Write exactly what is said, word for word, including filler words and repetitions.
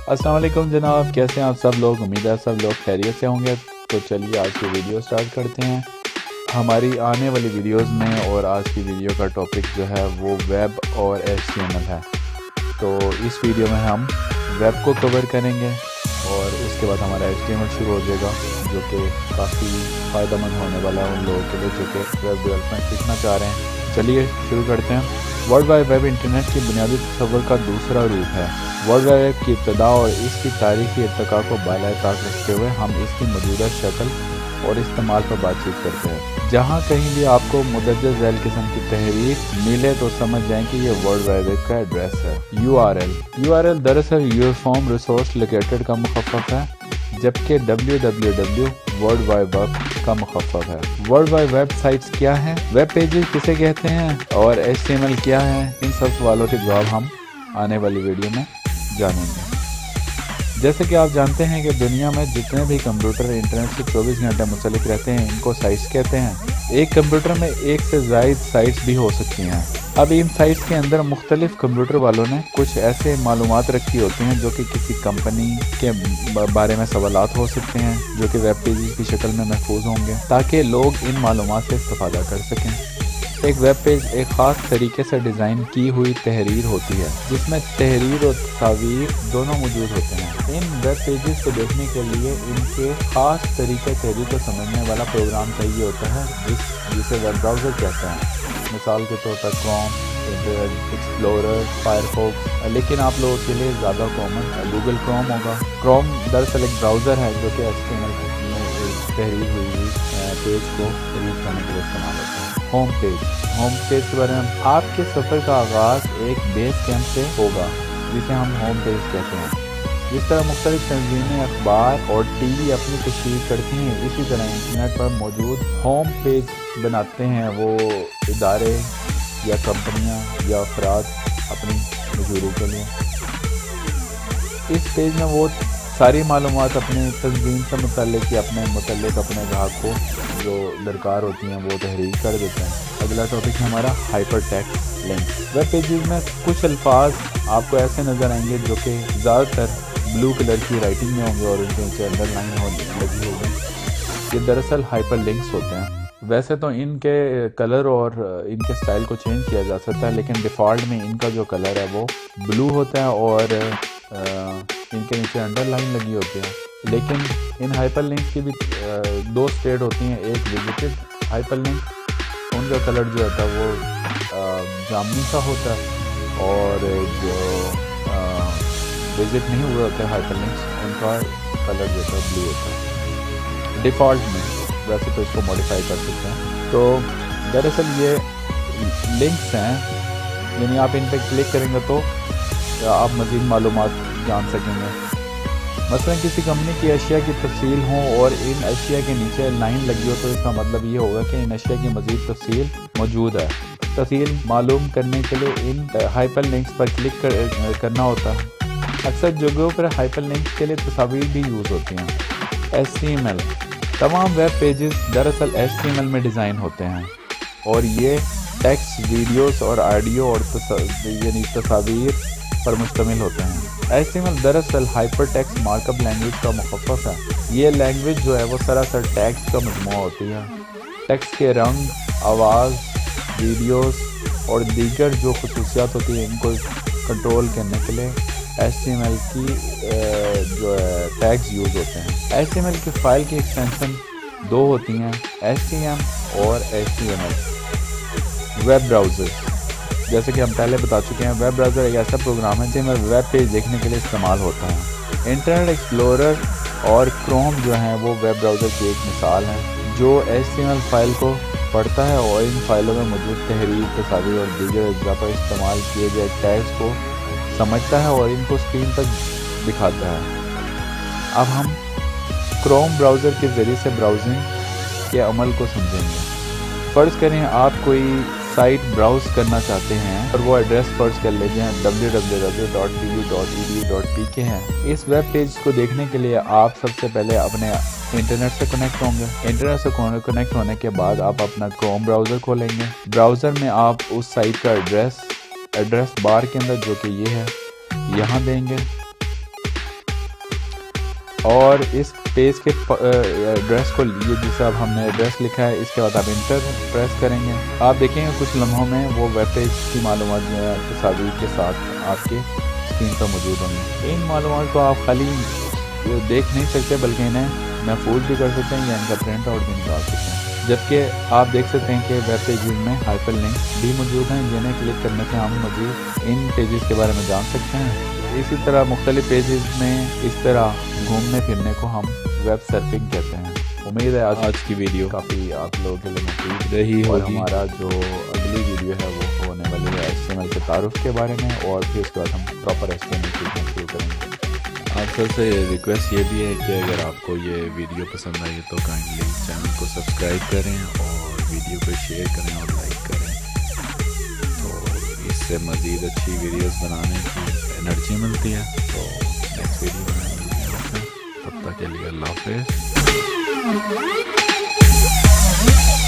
अस्सलाम वालेकुम जनाब, कैसे हैं आप सब लोग। उम्मीद है सब लोग खैरियत से होंगे। तो चलिए आज की वीडियो स्टार्ट करते हैं। हमारी आने वाली वीडियोस में और आज की वीडियो का टॉपिक जो है वो वेब और एच टी एम एल है। तो इस वीडियो में हम वेब को कवर करेंगे और उसके बाद हमारा एच टी एम एल शुरू हो जाएगा, जो कि काफ़ी फ़ायदेमंद होने वाला है उन लोगों के लिए जो कि वेब डेवलपमेंट सीखना चाह रहे हैं। चलिए शुरू करते हैं। वर्ल्ड वाइड वेब इंटरनेट की बुनियादी तस्वर का दूसरा रूप है। वर्ल्ड वाइड वेब की इब्तदा और इसकी तारीखी इर्तिका को बालाए ताक रखते हुए हम इसकी मौजूदा शक्ल और इस्तेमाल पर बातचीत करते हैं। जहाँ कहीं भी आपको मुदज्जर झैल किस्म की तहरीर मिले तो समझ जाएं कि ये वर्ल्ड वाइड वेब का एड्रेस है। U R L U R L दरअसल यूनिफॉर्म रिसोर्स लोकेटेड का मुखफ़्फ़फ़ है, जबकि W W W world wide web का मुखफ़्फ़फ़ है। वर्ल्ड वाइड वेब साइट्स क्या हैं, वेब पेजेस किसे कहते हैं और एच टी एम एल क्या है, इन सब सवालों के जवाब हम आने वाली वीडियो में जानेंगे। जैसे कि आप जानते हैं कि दुनिया में जितने भी कंप्यूटर इंटरनेट से चौबीस घंटे मुंसलिक रहते हैं इनको साइट्स कहते हैं। एक कंप्यूटर में एक से ज़ायद साइट्स भी हो सकती हैं। अब इन साइट्स के अंदर मुख्तलिफ कंप्यूटर वालों ने कुछ ऐसे मालूमात रखी होती हैं जो कि किसी कंपनी के बारे में सवालात हो सकते हैं, जो कि वेब पेजेस की शक्ल में महफूज होंगे ताकि लोग इन मालूमात से इस्तेफादा कर सकें। एक वेब पेज एक ख़ास तरीके से डिज़ाइन की हुई तहरीर होती है जिसमें तहरीर और तस्वीर दोनों मौजूद होते हैं। इन वेब पेजेस को देखने के लिए इनके ख़ास तरीके तहरीर को समझने वाला प्रोग्राम चाहिए होता है जिस जिसे वेब ब्राउज़र कहते हैं। मिसाल के तौर पर क्रोम, इंटरनेट एक्सप्लोरर, फायरफॉक्स। लेकिन आप लोगों के लिए ज़्यादा कॉमन गूगल क्रोम होगा। क्रोम दरअसल एक ब्राउज़र है जो कि एच टी एम एल में तहरीर हुई हुई पेज को रीड करने के लिए इस्तेमाल होता है। होम पेज होम पेज के बारे में आपके सफ़र का आगाज़ एक बेस कैंप से होगा जिसे हम होम पेज कहते हैं। जिस तरह मुख्तलिफ तंजीमें, अखबार और टी वी अपनी तशरीह करती हैं, इसी तरह इंटरनेट पर मौजूद होम पेज बनाते हैं वो इदारे या कंपनियां या अफराद अपनी मजूरी के लिए। इस पेज में वो सारी मालूमात अपने तंजीम से मुतल्लिक या अपने मुतल्लिक अपने ग्राहक को जो दरकार होती हैं वो तहरीर कर देते हैं। अगला टॉपिक है हमारा hyper text link. Web pages में कुछ अल्फाज आपको ऐसे नज़र आएंगे जो कि ज़्यादातर ब्लू कलर की राइटिंग में होंगे और उनके नीचे अंडरलाइन लगी होगी। ये दरअसल हाइपर लिंक्स होते हैं। वैसे तो इनके कलर और इनके स्टाइल को चेंज किया जा सकता है, लेकिन डिफ़ॉल्ट में इनका जो कलर है वो ब्लू होता है और आ, इनके नीचे अंडरलाइन लगी होती है। लेकिन इन हाइपर लिंक्स की भी आ, दो स्टेट होती हैं। एक विजिटेड हाइपर लिंक, उनका कलर जो होता है वो जामनी सा होता है, और जो विजिट नहीं हुए होते हाइपर लिंक्स उनका कलर जो होता है ब्लू होता है डिफ़ॉल्ट में। वैसे तो इसको मॉडिफाई कर सकते हैं। तो दरअसल ये लिंक्स हैं, यानी आप इन पर क्लिक करेंगे तो आप मज़ीद मालूमात जान सकेंगे। मसलन किसी कंपनी की अशिया की तफसील हो और इन अशिया के नीचे लाइन लगी हो तो इसका मतलब ये होगा कि इन अशिया की मज़ीद तफसील मौजूद है। तफसील मालूम करने के लिए इन हाइपर लिंक्स पर क्लिक कर, करना होता है। अक्सर जगहों पर हाइपर लिंक्स के लिए तस्वीर भी यूज़ होती हैं। एच टी एम एल तमाम वेब पेजेस दरअसल एच टी एम एल में डिज़ाइन होते हैं और ये टेक्स्ट, वीडियोस और ऑडियो और यानी तस्वीर पर मुश्तमिल होते हैं। एच टी एम एल दरअसल हाइपर टेक्स्ट मार्कअप लैंग्वेज का मुखफ़्फ़फ़ है। ये लैंग्वेज जो है वो सरासर टेक्स्ट का मजमूआ होती है। टेक्स्ट के रंग, आवाज़, वीडियोस और दीगर जो खसूसियात होती है इनको कंट्रोल करने के लिए एच टी एम एल की जो है टैग्स यूज़ होते हैं। एच टी एम एल की फ़ाइल की एक्सटेंशन दो होती हैं, एच टी एम और H T M L. Web browser, जैसे कि हम पहले बता चुके हैं, वेब ब्राउज़र एक ऐसा प्रोग्राम है जिसमें वेब पेज देखने के लिए इस्तेमाल होता है। इंटरनेट एक्सप्लोरर और क्रोम जो हैं वो वेब ब्राउज़र की एक मिसाल है जो H T M L file को पढ़ता है और इन फाइलों में मौजूद तहरीर, तस्वीर और दीगर अज्जा पर इस्तेमाल किए गए टैग्स को समझता है और इनको स्क्रीन पर दिखाता है। अब हम क्रोम ब्राउज़र के ज़रिए से ब्राउजिंग के अमल को समझेंगे। फ़र्ज़ करें आप कोई साइट ब्राउज़ करना चाहते हैं और वो एड्रेस फ़र्ज़ कर लेते हैं W W W dot T U dot E D U dot P K हैं। इस वेब पेज को देखने के लिए आप सबसे पहले अपने इंटरनेट से कनेक्ट होंगे। इंटरनेट से कनेक्ट होने के बाद आप अपना क्रोम ब्राउज़र खोलेंगे। ब्राउज़र में आप उस साइट का एड्रेस एड्रेस बार के अंदर जो कि ये है यहाँ देंगे اور اس پیج کے ایڈریس کو لیے جسے اب ہم نے ایڈریس لکھا ہے، اس کے بعد آپ انٹر پریس کریں گے. آپ دیکھیں گے کچھ لمحوں میں وہ ویب پیج کی معلومات جو ہے تصاویر کے ساتھ آپ کے اسکرین پر موجود ہوں گی. ان معلومات کو آپ خالی دیکھ نہیں سکتے بلکہ انہیں محفوظ بھی کر سکتے ہیں یا ان کا پرنٹ آؤٹ بھی نکال سکتے ہیں. جبکہ آپ دیکھ سکتے ہیں کہ ویب پیجز میں ہائپر لنک بھی موجود ہیں جنہیں کلک کرنے سے ہم مزید ان پیجز کے بارے میں جان سکتے ہیں. اسی طرح مختلف پیجز میں اس طرح گھومنے پھرنے کو ہم ویب سرفنگ کہتے ہیں. امید ہے آج کی ویڈیو کافی آپ لوگوں کے لیے مفید رہی اور ہمارا جو اگلی ویڈیو ہے وہ ہونے والی ہے ایچ ٹی ایم ایل کے تعارف کے بارے میں، اور پھر اس کے بعد ہم proper H T M L سیکھنا شروع کریں گے. آپ سب سے ریکویسٹ یہ بھی ہے کہ اگر آپ کو یہ ویڈیو پسند آئی تو کائنڈلی چینل کو سبسکرائب کریں اور ویڈیو کو شیئر کریں اور لائک کریں، تو اس سے مزید اچھی ویڈیوز بنانے کی انرجی ملتی ہے. تو نیکسٹ ویڈیو بنانے ملتے ہیں، تب تک کے لیے اللہ حافظ.